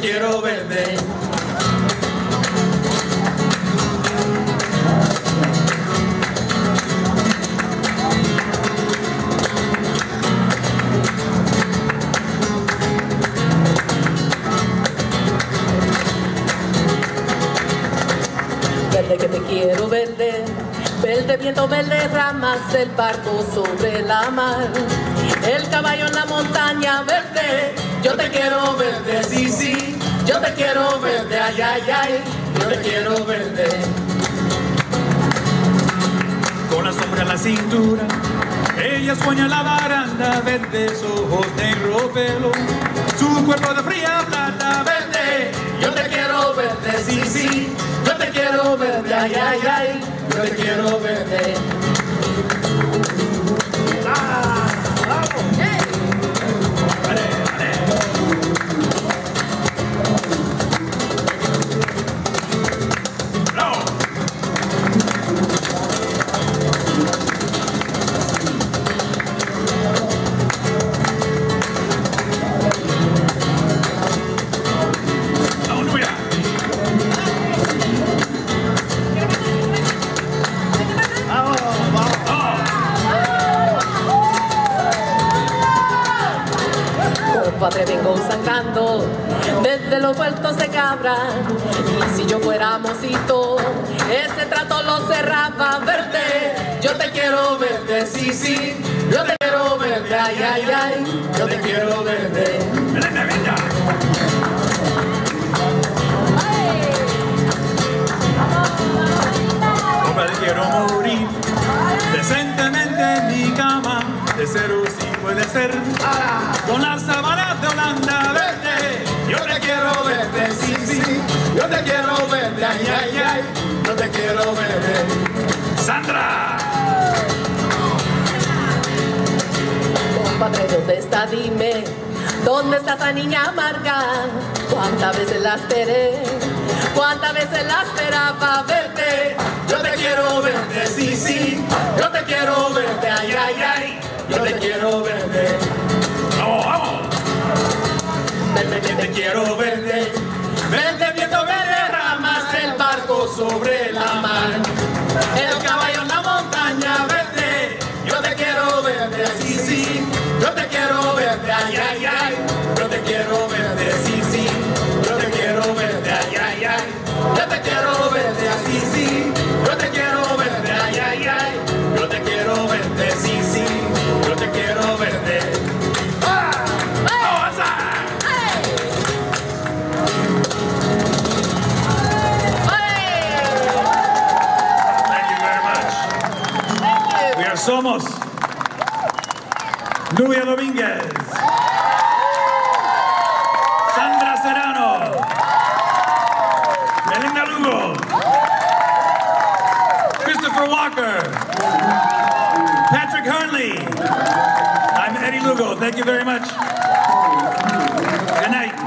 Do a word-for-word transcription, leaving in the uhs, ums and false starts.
quiero verde. Verde que te quiero verde, verde viento, verde ramas, el barco sobre la mar, el caballo en la montaña verde. Yo te quiero verde, sí, sí, yo te quiero verde, ay, ay, ay, yo te quiero verde. Con la sombra en la cintura, ella sueña en la baranda, verdes ojos, negro pelo, su cuerpo de fría plata verde. Yo te quiero verde, sí, sí, yo te quiero verde, ay, ay, ay, yo te quiero verde. ¡Ah! ¡Vamos! ¡Hey! ¡Vale, vale! ¡No! Padre, vengo sacando desde los vueltos de cabra, y si yo fuera mocito, ese trato lo cerraba verde. Yo te quiero verde, sí, sí, yo te quiero verde, ay, ay, ay, yo te quiero verde. Compadre, quiero morir decentemente en mi cama, de cero si puede ser, con las sábanas de Holanda verde. Yo te quiero verde, sí, sí, yo te quiero verde, ay, ay, ay, yo te quiero verde. ¡Sandra! Compadre, ¿dónde está? Dime, ¿dónde está esa niña amarga? ¿Cuántas veces la esperé? ¿Cuántas veces la esperaba verte? Yo te quiero verde, sí, sí, yo te quiero verde, ay, ay, ay, yo te quiero verde. ¡Vamos, vamos! Verde que te quiero verde, verde viento, verde ramas, el barco sobre la mar, el caballo en la montaña verde. Yo te quiero verde, sí, sí, yo te quiero verde, ay, ay, ay, yo te quiero verde, sí, sí, yo te quiero verde, ay, ay, ay, yo te quiero verde, sí, sí, yo te quiero verde, ay, ay, ay, yo te quiero verde, sí, sí, yo te quiero verde. ¡Ah! ¡Vamos a! Thank you very much. We are Somos. Nubia Domínguez. Sandra Serrano. Melinda Lugo. Christopher Walker. Patrick Hernley. I'm Eddie Lugo. Thank you very much. Good night.